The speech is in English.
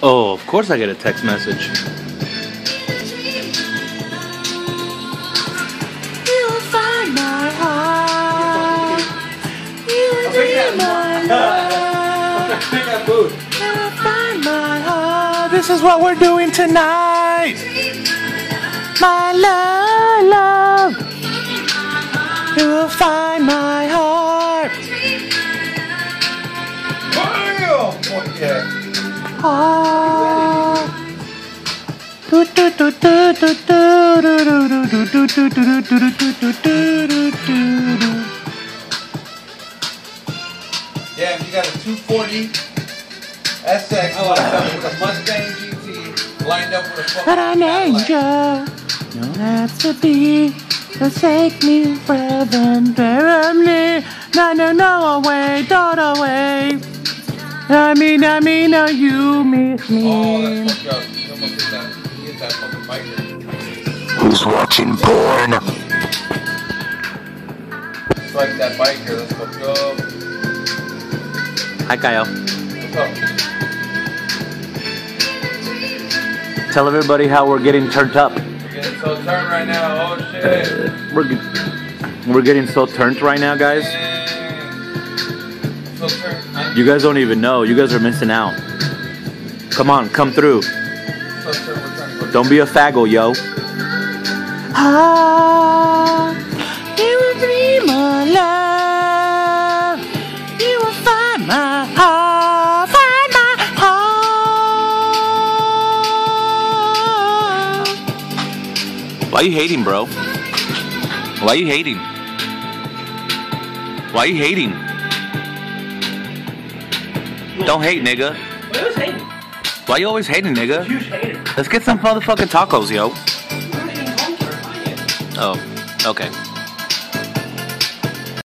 Oh, of course I get a text message. You'll find my heart. You'll be my love. You'll find my heart. This is what we're doing tonight. My love. You will find my heart. Heart. Yeah, you got a 240 SX with a Mustang GT lined up with a fucking But an angel, no that's to be, forsake me forever and firmly. No, away, don't away. I mean, you miss me. Oh, that's fucked up. You almost hit that fucking biker. Who's watching porn? Strike that biker, let's fuck up. Hi, Kyle. What's up? Tell everybody how we're getting turned up. We're getting so turned right now, oh shit. We're getting so turned right now, guys. So turned. You guys don't even know. You guys are missing out. Come on, come through. So turned, we're trying to go. Don't be a faggot, yo. Ah, you will be my love. You will find my heart. Find my heart. Why you hating, bro? Why you hating? Why you hating? Don't hate, nigga. What was hating? Why you always hating, nigga? Huge hater. Let's get some motherfucking tacos, yo. We're in home to find it. Oh, okay.